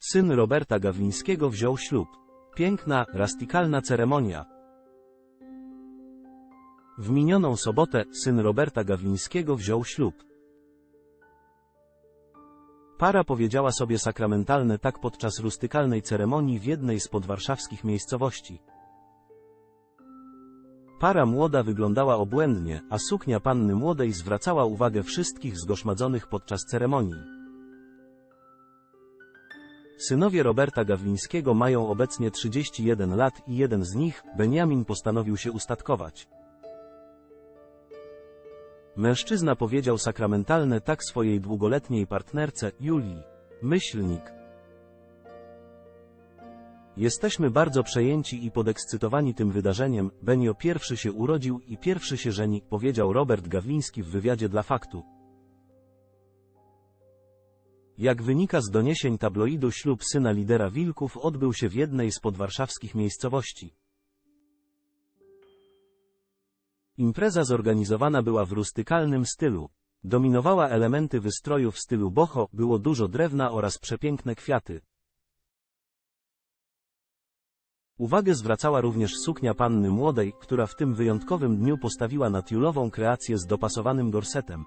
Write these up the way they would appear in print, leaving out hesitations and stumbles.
Syn Roberta Gawlińskiego wziął ślub. Piękna, rastykalna ceremonia. W minioną sobotę syn Roberta Gawlińskiego wziął ślub. Para powiedziała sobie sakramentalne tak podczas rustykalnej ceremonii w jednej z podwarszawskich miejscowości. Para młoda wyglądała obłędnie, a suknia panny młodej zwracała uwagę wszystkich zgoszmadzonych podczas ceremonii. Synowie Roberta Gawlińskiego mają obecnie 31 lat i jeden z nich, Beniamin, postanowił się ustatkować. Mężczyzna powiedział sakramentalne tak swojej długoletniej partnerce, Julii. Myślnik. Jesteśmy bardzo przejęci i podekscytowani tym wydarzeniem. Benio pierwszy się urodził i pierwszy się żeni, powiedział Robert Gawliński w wywiadzie dla Faktu. Jak wynika z doniesień tabloidu, ślub syna lidera Wilków odbył się w jednej z podwarszawskich miejscowości. Impreza zorganizowana była w rustykalnym stylu. Dominowała elementy wystroju w stylu boho, było dużo drewna oraz przepiękne kwiaty. Uwagę zwracała również suknia panny młodej, która w tym wyjątkowym dniu postawiła na tiulową kreację z dopasowanym gorsetem.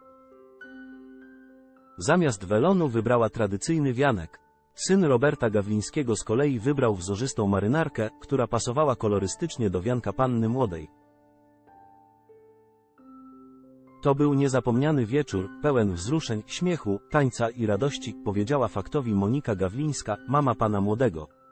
Zamiast welonu wybrała tradycyjny wianek. Syn Roberta Gawlińskiego z kolei wybrał wzorzystą marynarkę, która pasowała kolorystycznie do wianka panny młodej. To był niezapomniany wieczór, pełen wzruszeń, śmiechu, tańca i radości, powiedziała Faktowi Monika Gawlińska, mama pana młodego.